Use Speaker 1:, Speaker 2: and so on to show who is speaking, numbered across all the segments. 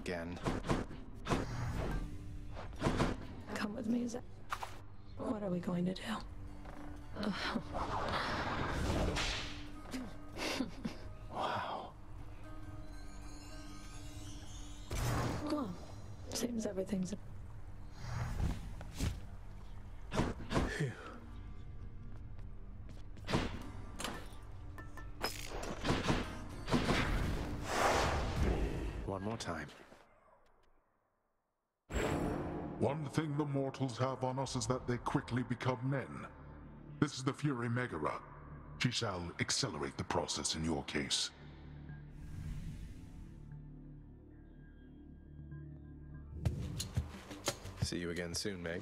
Speaker 1: again.
Speaker 2: Come with me, Zach. What are we going to do?
Speaker 1: Wow.
Speaker 2: Well, seems everything's...
Speaker 1: Phew. One more time.
Speaker 3: One thing the mortals have on us is that they quickly become men. This is the Fury Megara. She shall accelerate the process in your case.
Speaker 1: See you again soon, Meg.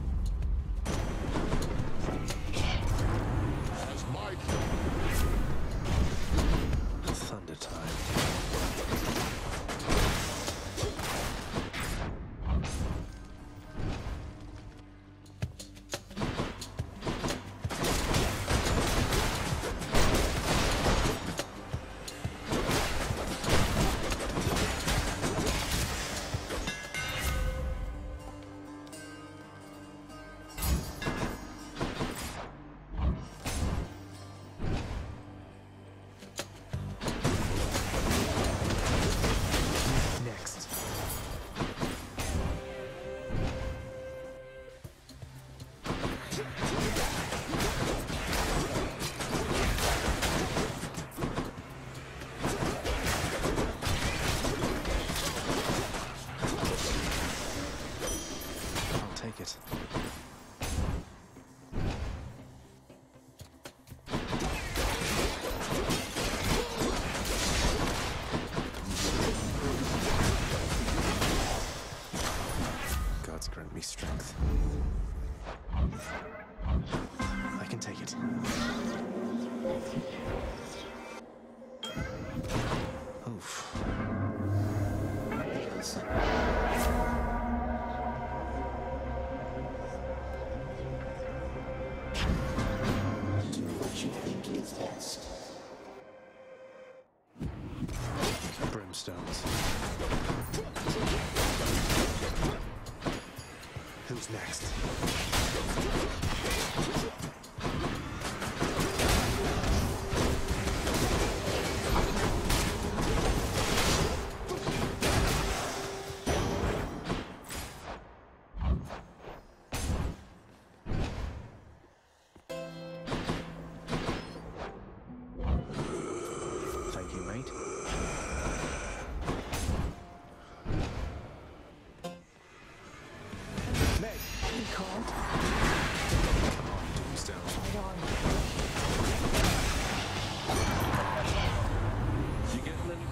Speaker 3: As my
Speaker 1: Thunder time. It. Gods grant me strength. I can take it. Oof. Brimstones. Who's next? Thank you, mate. Meg!
Speaker 2: You called?
Speaker 1: Come on, Tombstone.
Speaker 2: Right on.
Speaker 1: You get Lily?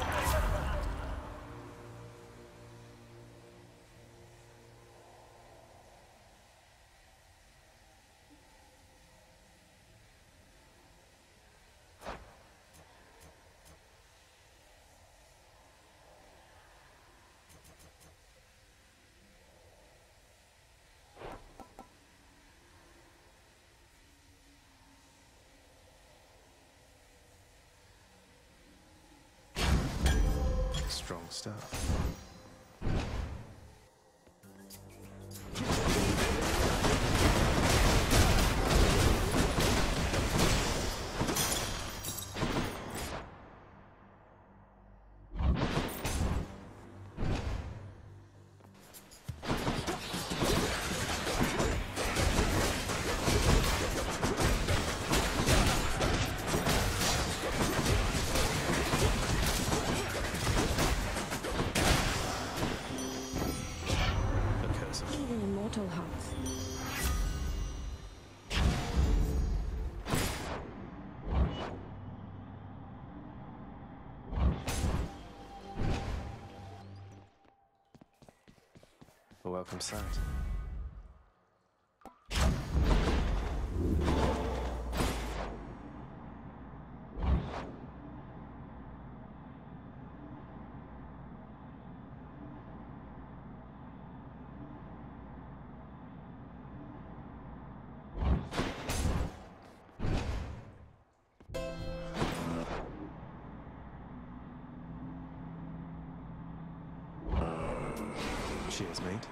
Speaker 1: Strong stuff. A welcome sight. Cheers, mate.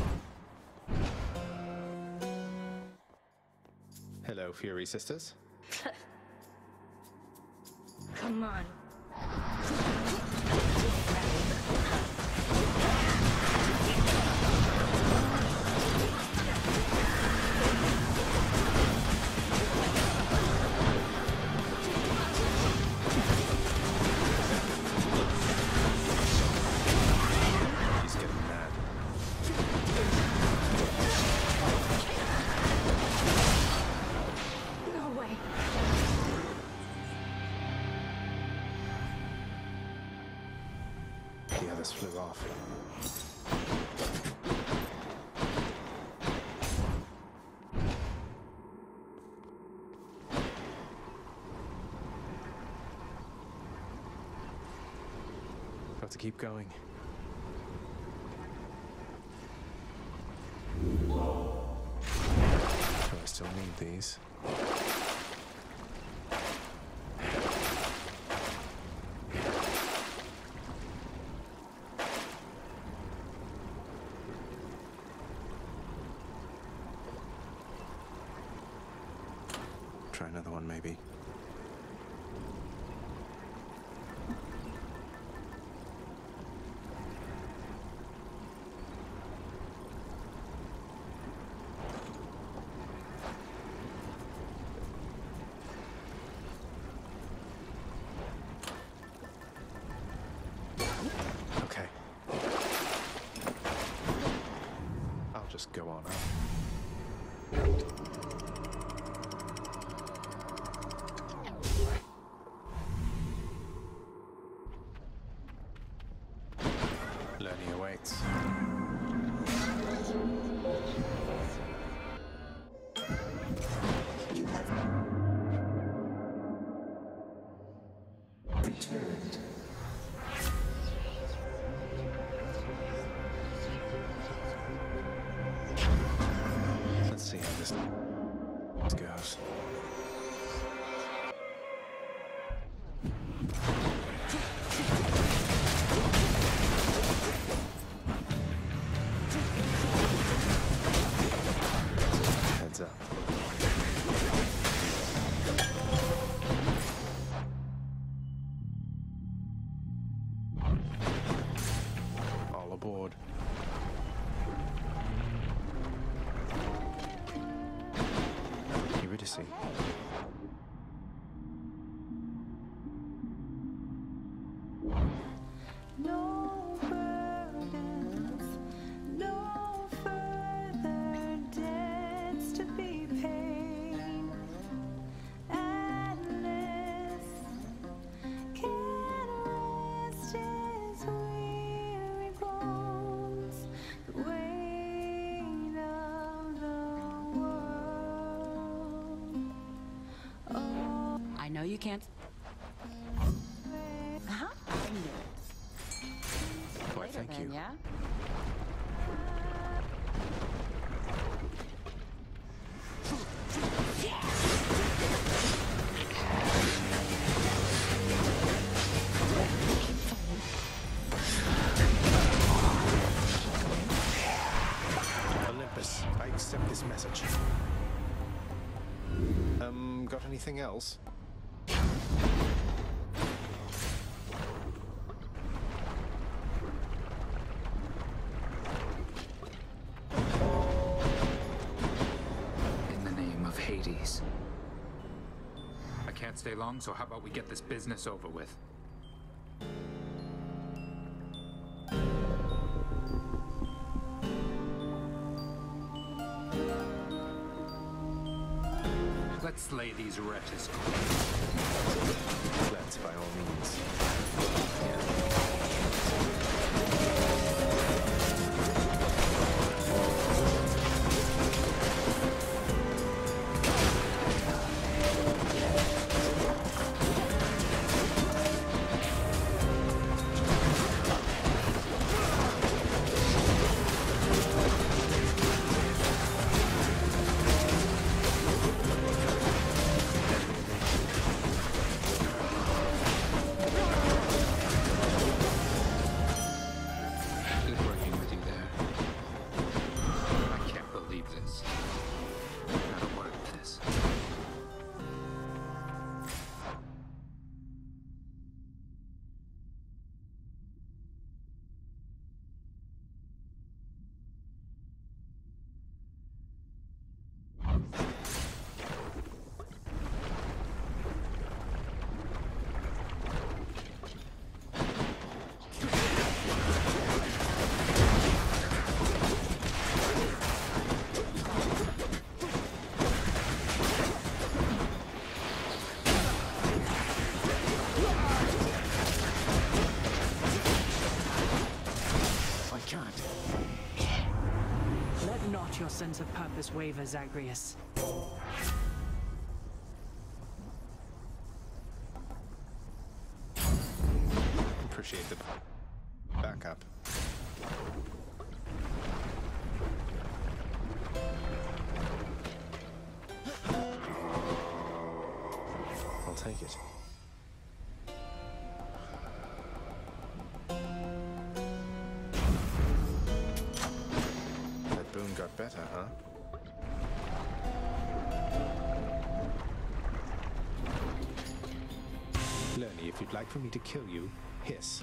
Speaker 1: Hello, Fury Sisters.
Speaker 4: Come on.
Speaker 1: He's getting mad.
Speaker 4: No way.
Speaker 1: The others flew off. Got to keep going. Do I still need these? Try another one, maybe. Okay. I'll just go on up. Learning awaits.
Speaker 5: Returned.
Speaker 1: Let's see how this goes. Heads up. All aboard. Eurydice.
Speaker 2: No burdens, no further debts to be paid. Atlas can rest his weary bones. The weight of the world. Oh,
Speaker 6: I know you can't. Huh? I knew it.
Speaker 1: Why,
Speaker 6: Later
Speaker 1: thank
Speaker 6: then,
Speaker 1: you.
Speaker 6: Yeah?
Speaker 1: Olympus, I accept this message. Got anything else?
Speaker 7: In the name of Hades. I can't stay long, so how about we get this business over with? Let's slay these wretches.
Speaker 1: Let's, by all means.
Speaker 4: sense of purpose waver, Zagreus.
Speaker 1: Appreciate the backup. I'll take it. That boon got better, huh? Lerny, if you'd like for me to kill you, hiss.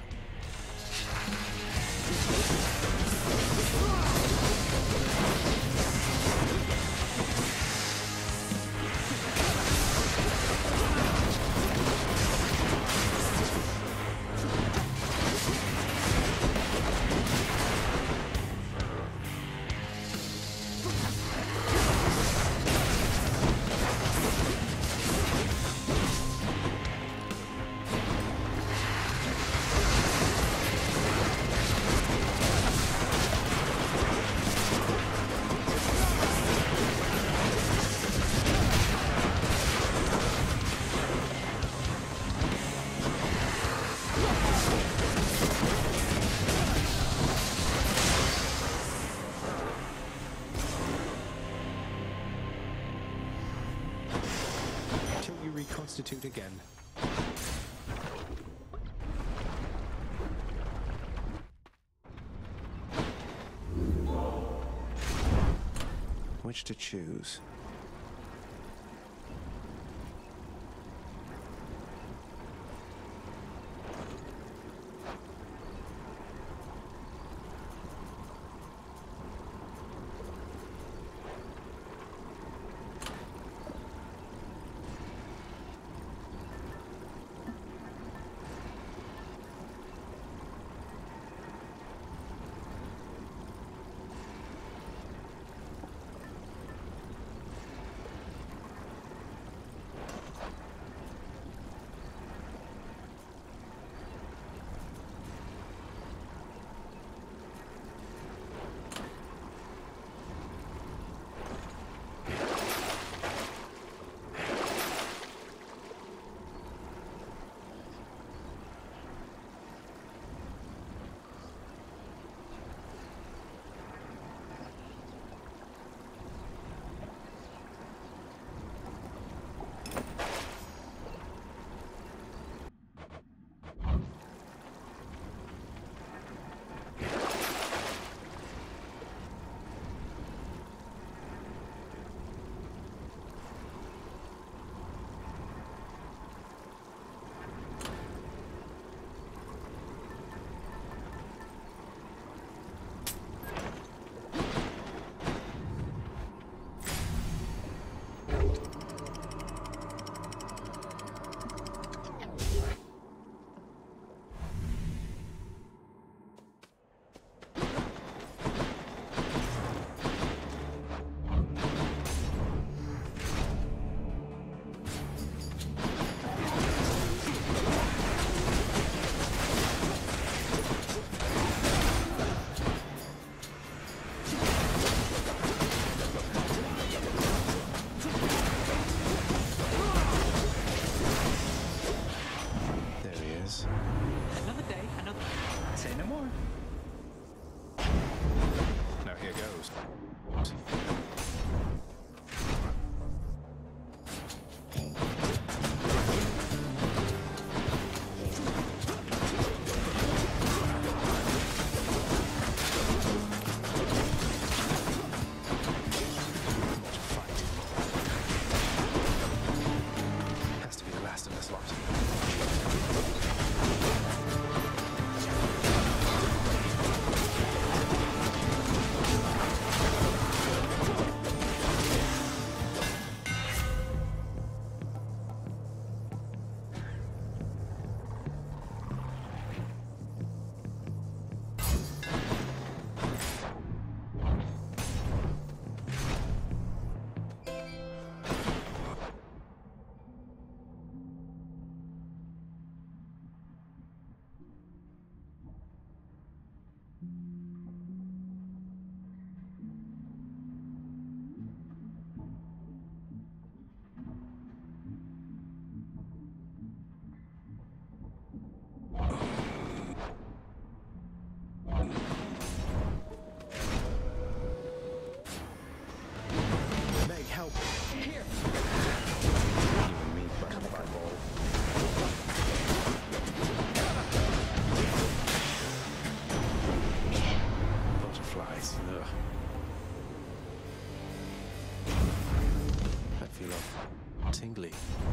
Speaker 1: Reconstitute again. Which to choose? feel tingly.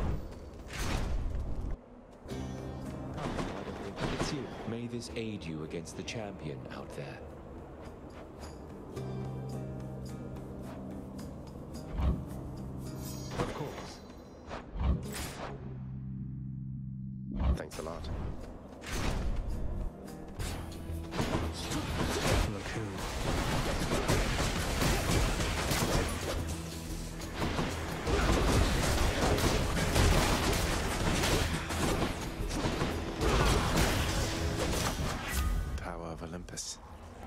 Speaker 5: I don't think it's you. May this aid you against the champion out there.
Speaker 1: Of course. Thanks a lot. Look who. Power of Olympus.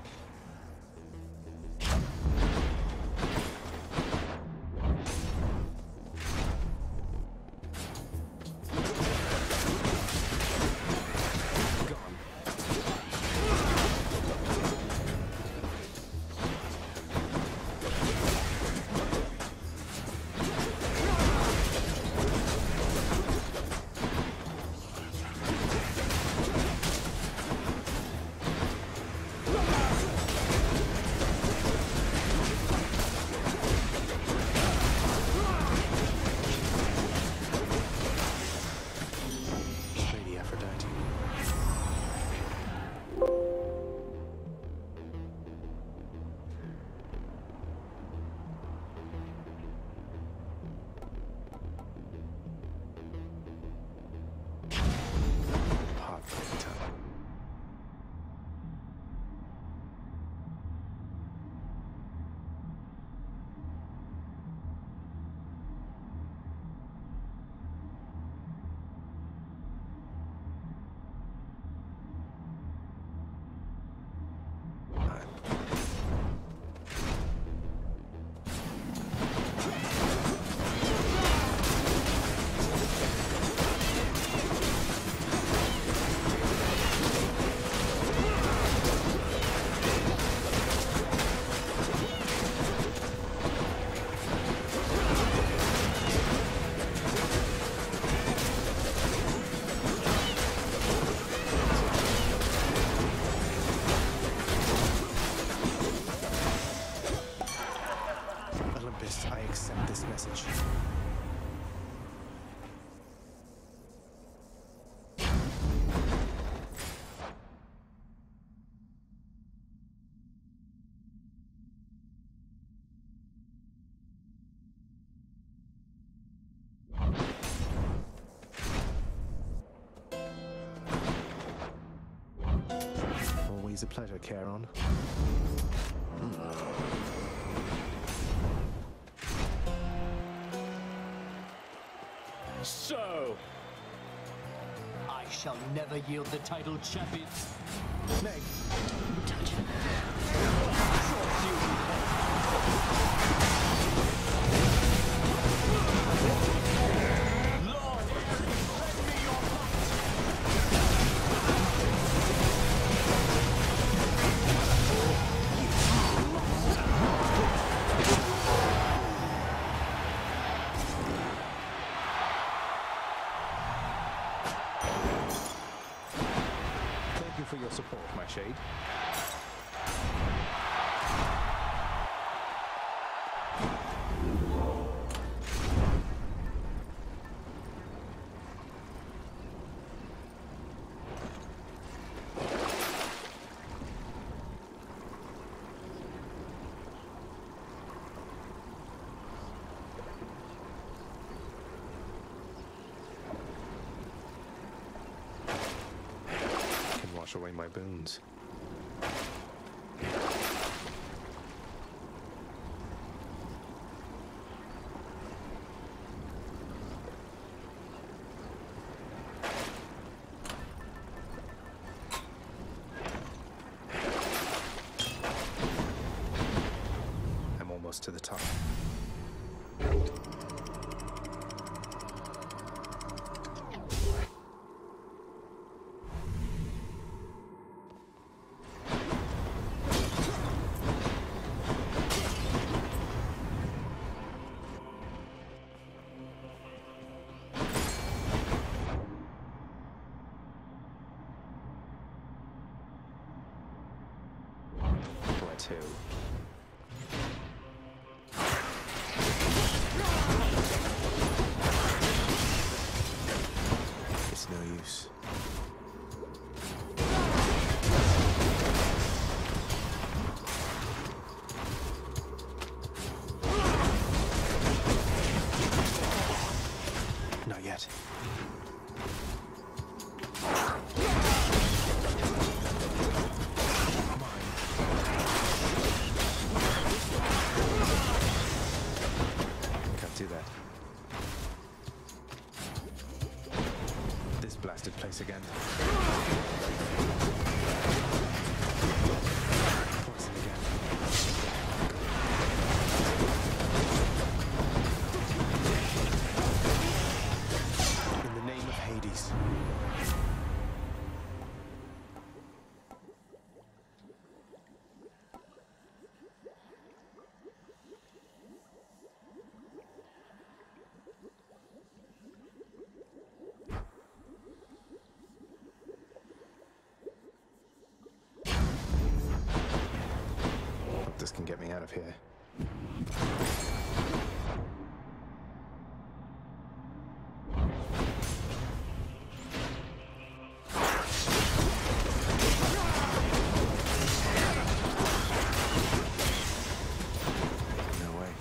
Speaker 1: I accept this message. Always a pleasure, Charon.
Speaker 8: So, I shall never yield the title champion.
Speaker 1: Meg,
Speaker 2: Touch it.
Speaker 8: Lord, lend me your
Speaker 1: thank you for your support, my shade. Wash away my boons. I'm almost to the top. Plateau. do that. This blasted place again. Poison again. In the name of Hades. This can get me out of here. No way.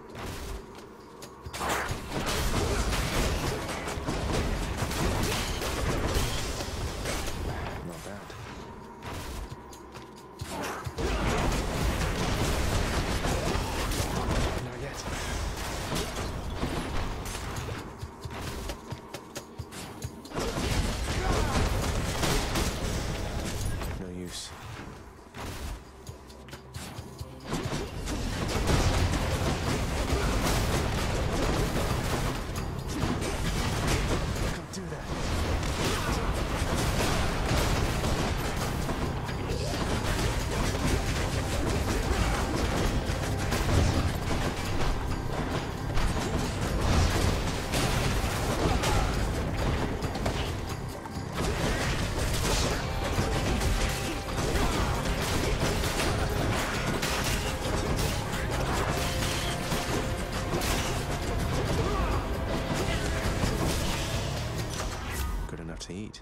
Speaker 1: Not bad. Not yet. No use. Can't do that. Good enough to eat.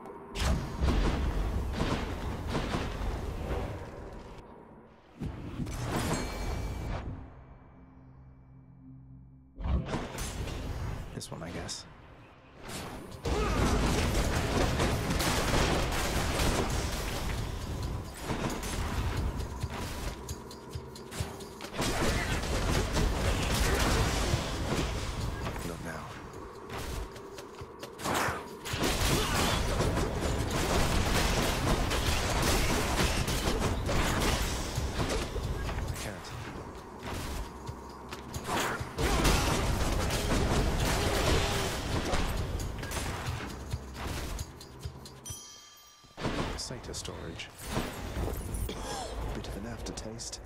Speaker 1: This one, I guess. Not now. I can't. SATA storage. Bit of an aftertaste.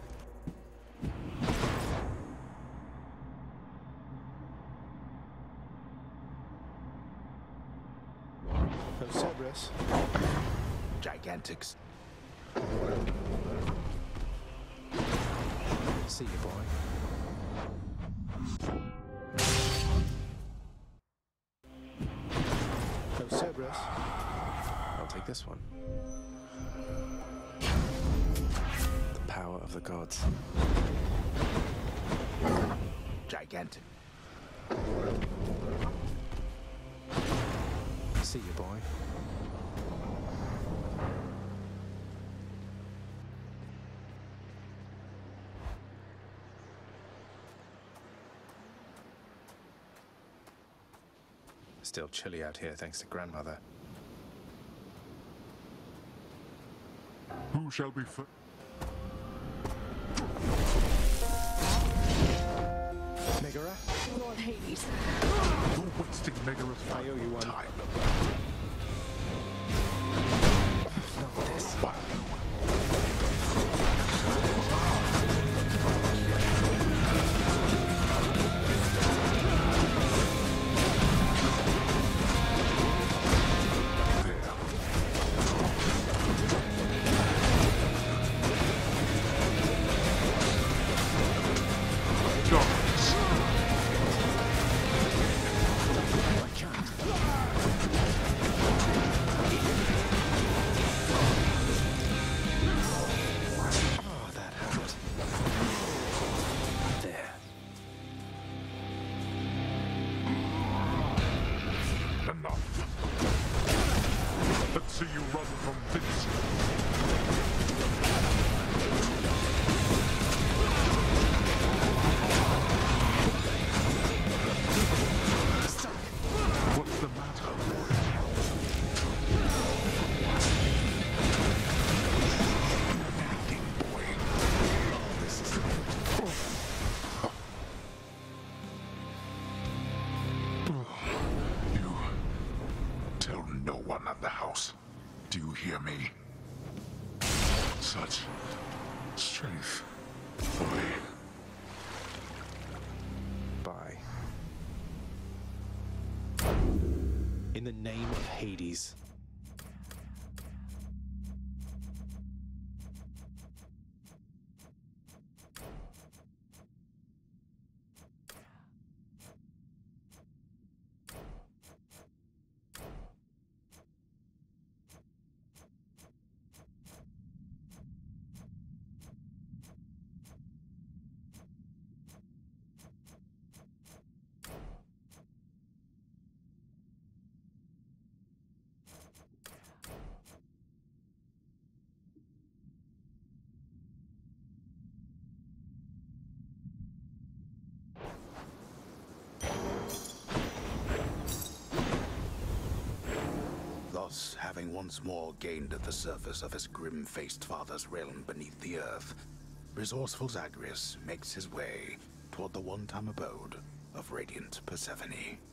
Speaker 1: Oh, Cerberus.
Speaker 3: Gigantics.
Speaker 1: See you, boy. Oh, Cerberus. I'll take this one. The power of the gods.
Speaker 3: Gigantic.
Speaker 1: See you, boy. Still chilly out here, thanks to Grandmother.
Speaker 3: Who shall be
Speaker 1: Megara?
Speaker 2: Lord Hades.
Speaker 3: You're wasting Megara's
Speaker 1: I owe you one.
Speaker 3: time.
Speaker 1: Not this.
Speaker 3: See you run from this.
Speaker 1: in the name of Hades.
Speaker 9: Thus, having once more gained at the surface of his grim-faced father's realm beneath the earth, resourceful Zagreus makes his way toward the one-time abode of radiant Persephone.